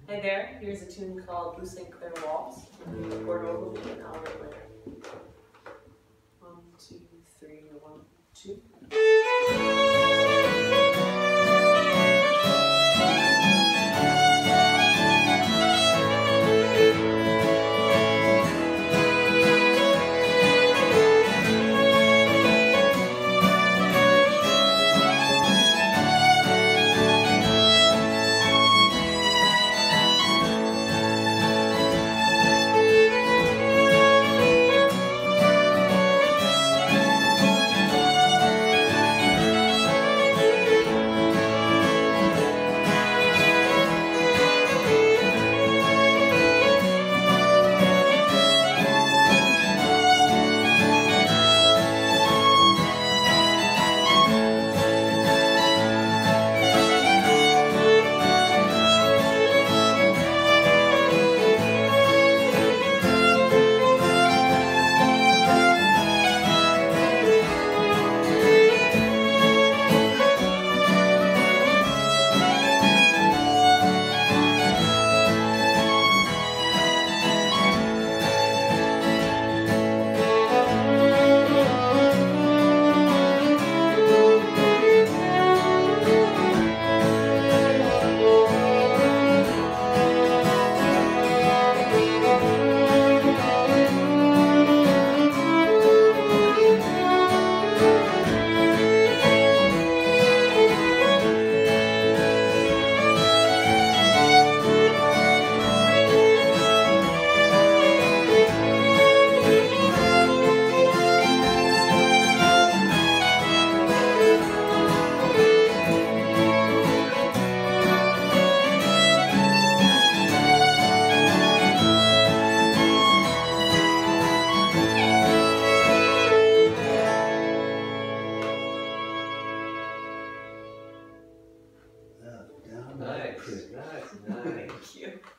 Hi there, here's a tune called Blue St Clair Waltz from Gord Ogilvie and Widmeyer. 1, 2, 3, 1, 2. Nice, nice, nice. Thank you.